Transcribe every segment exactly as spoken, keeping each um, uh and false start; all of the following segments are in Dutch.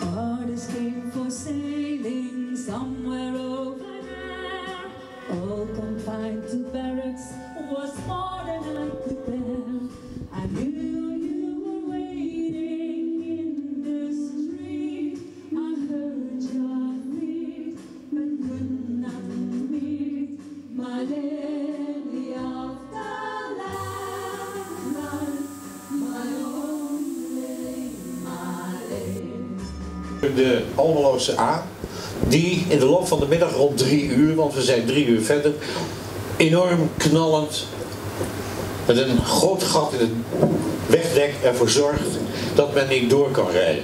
heart escaped for sailing somewhere over there. All confined to barracks was more than I could bear. I knew you were waiting in the street. I heard your feet, but could not meet my lady of the land, my only, my lady. De Almeloze A, die in de loop van de middag rond drie uur, want we zijn drie uur verder, enorm knallend met een groot gat in het wegdek ervoor zorgt dat men niet door kan rijden.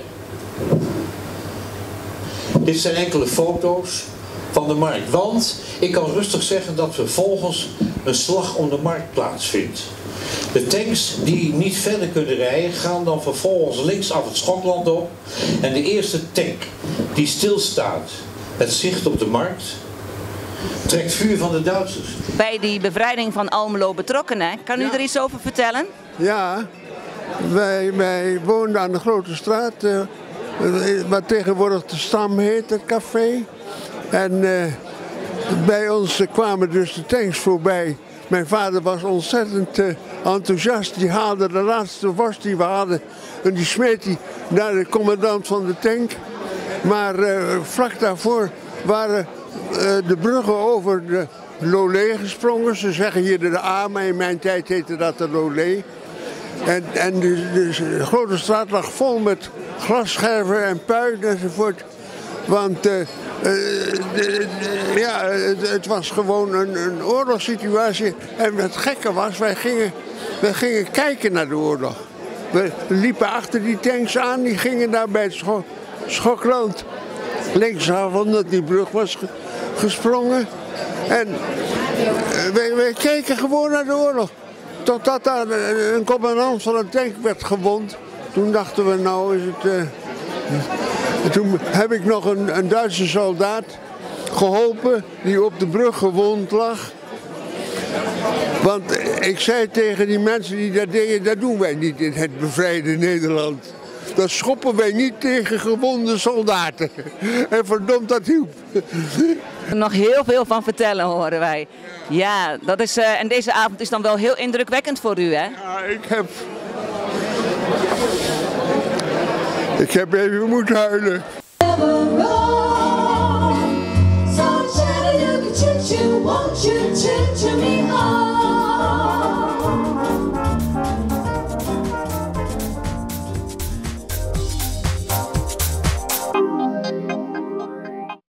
Dit zijn enkele foto's van de markt, want ik kan rustig zeggen dat vervolgens een slag om de markt plaatsvindt. De tanks die niet verder kunnen rijden gaan dan vervolgens linksaf het Schokland op en de eerste tank die stilstaat met zicht op de markt trekt vuur van de Duitsers. Bij die bevrijding van Almelo betrokken, hè? Kan u Ja. er iets over vertellen? Ja, wij, wij woonden aan de Grote Straat, uh, wat tegenwoordig de Stam heet, het café. En uh, bij ons kwamen dus de tanks voorbij. Mijn vader was ontzettend uh, enthousiast. Die haalde de laatste worst die we hadden en die smeet die naar de commandant van de tank. Maar uh, vlak daarvoor waren uh, de bruggen over de Lolé gesprongen. Ze zeggen hier de A, maar in mijn tijd heette dat de Lolé. En, en de, de Grote Straat lag vol met glasscherven en puin enzovoort. Want uh, uh, de, de, ja, het, het was gewoon een, een oorlogssituatie. En het gekke was, wij gingen, wij gingen kijken naar de oorlog. We liepen achter die tanks aan, die gingen daar bij het Scho Schokland linksaf, omdat die brug was ge gesprongen. En uh, wij, wij keken gewoon naar de oorlog. Totdat daar een commandant van een tank werd gewond. Toen dachten we, nou is het... Uh, toen heb ik nog een, een Duitse soldaat geholpen die op de brug gewond lag. Want ik zei tegen die mensen die dat deden, dat doen wij niet in het bevrijde Nederland. Dat schoppen wij niet tegen gewonde soldaten. En verdomd, dat hielp. Nog heel veel van vertellen, horen wij. Ja, dat is, uh, en deze avond is dan wel heel indrukwekkend voor u, hè? Ja, ik heb... Ik heb even moeten huilen. So Chattanooga, choo-choo, won't you choo-choo me home?